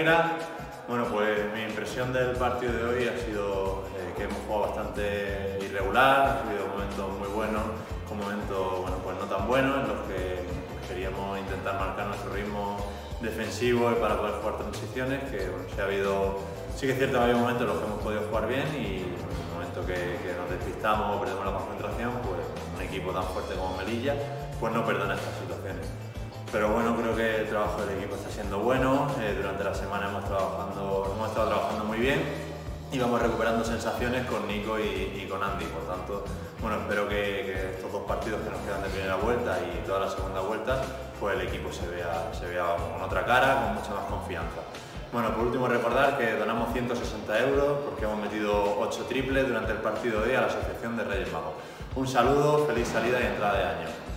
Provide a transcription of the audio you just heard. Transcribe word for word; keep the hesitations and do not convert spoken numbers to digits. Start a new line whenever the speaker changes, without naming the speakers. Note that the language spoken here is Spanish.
negra. Bueno, pues mi impresión del partido de hoy ha sido eh, que hemos jugado bastante irregular, ha habido momentos muy buenos, con momentos bueno, pues no tan buenos, en los que queríamos intentar marcar nuestro ritmo defensivo para poder jugar transiciones, que bueno, sí, ha habido, sí que es cierto que ha habido momentos en los que hemos podido jugar bien y en el momento que, que nos despistamos o perdemos la concentración, pues un equipo tan fuerte como Melilla pues no perdona estas situaciones. Pero bueno, creo que el trabajo del equipo está siendo bueno, eh, durante la semana hemos, trabajando, hemos estado trabajando muy bien y vamos recuperando sensaciones con Nico y, y con Andy. Por tanto, bueno, espero que, que estos dos partidos que nos quedan de primera vuelta y toda la segunda vuelta, pues el equipo se vea, se vea con otra cara, con mucha más confianza. Bueno, por último recordar que donamos ciento sesenta euros porque hemos metido ocho triples durante el partido de hoy a la Asociación de Reyes Magos. Un saludo, feliz salida y entrada de año.